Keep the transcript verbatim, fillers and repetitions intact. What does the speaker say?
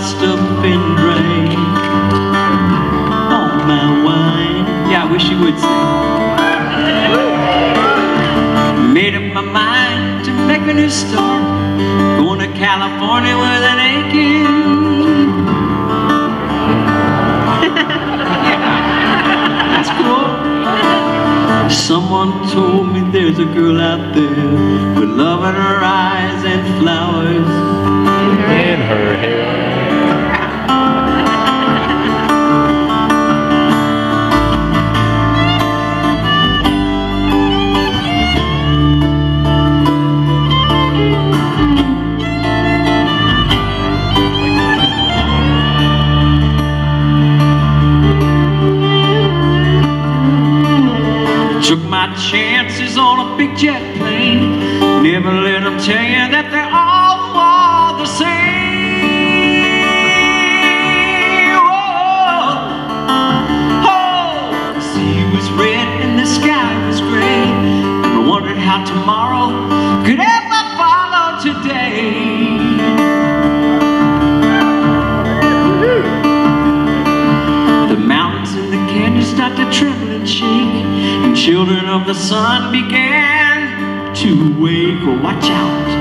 washed up and drank all my wine. Yeah, I wish you would sing. Made up my mind to make a new start, going to California with an aching. That's cool. Someone told me there's a girl out there with love in her eyes and flowers in her hair. Took my chances on a big jet plane. Never let them tell you that they're all, all the same. Oh, oh, the sea was red and the sky was gray, and I wondered how tomorrow could ever follow today. The mountains and the canyons start to tremble and shake, children of the sun began to wake. Oh, watch out.